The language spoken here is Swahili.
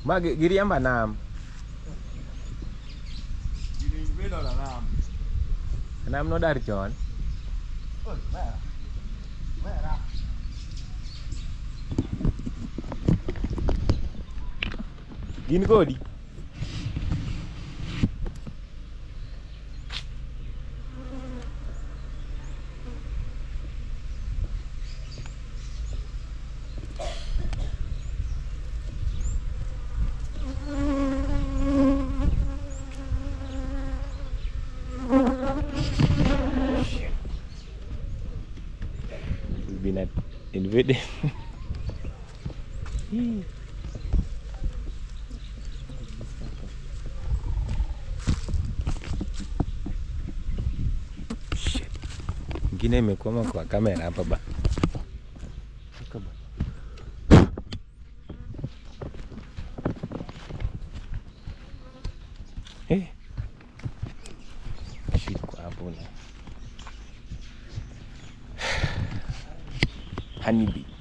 Ma giriamba nam. Gini vedo la nam. Nam no dar chon. Ôi mẹ. Mẹ ra. Gin kodi. Been invaded. Shit. Ngine imekwama kwa kamera hapa ba. Shit kwa hapo na. Honeybee.